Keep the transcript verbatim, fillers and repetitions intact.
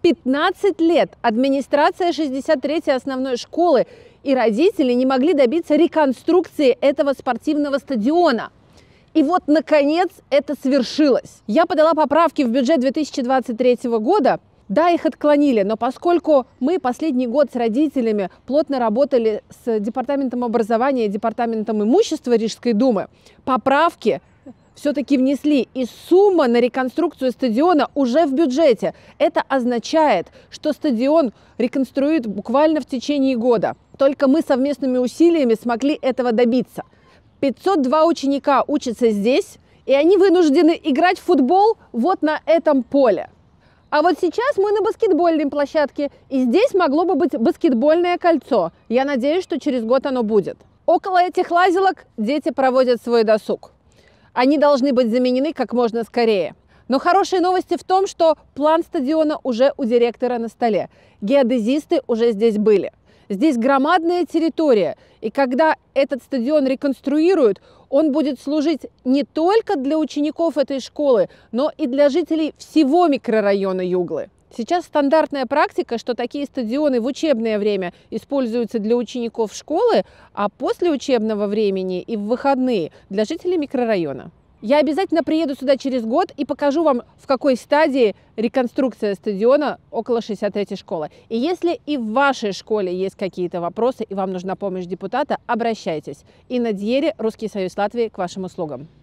пятнадцать лет администрация шестьдесят третьей основной школы и родители не могли добиться реконструкции этого спортивного стадиона. И вот, наконец, это свершилось. Я подала поправки в бюджет две тысячи двадцать третьего года. Да, их отклонили, но поскольку мы последний год с родителями плотно работали с Департаментом образования и Департаментом имущества Рижской думы, поправки все-таки внесли, и сумма на реконструкцию стадиона уже в бюджете. Это означает, что стадион реконструируют буквально в течение года. Только мы совместными усилиями смогли этого добиться. пятьсот два ученика учатся здесь, и они вынуждены играть в футбол вот на этом поле. А вот сейчас мы на баскетбольной площадке, и здесь могло бы быть баскетбольное кольцо. Я надеюсь, что через год оно будет. Около этих лазилок дети проводят свой досуг. Они должны быть заменены как можно скорее. Но хорошие новости в том, что план стадиона уже у директора на столе. Геодезисты уже здесь были. Здесь громадная территория, и когда этот стадион реконструируют, он будет служить не только для учеников этой школы, но и для жителей всего микрорайона Юглы. Сейчас стандартная практика, что такие стадионы в учебное время используются для учеников школы, а после учебного времени и в выходные для жителей микрорайона. Я обязательно приеду сюда через год и покажу вам, в какой стадии реконструкция стадиона около шестьдесят третьей школы. И если и в вашей школе есть какие-то вопросы и вам нужна помощь депутата, обращайтесь. Инна Дьери, Русский союз Латвии, к вашим услугам.